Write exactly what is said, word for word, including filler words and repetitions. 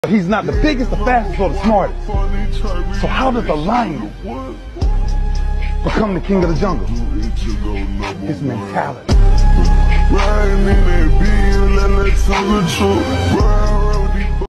He's not the biggest, the fastest, or the smartest. So how does the lion become the king of the jungle? His mentality.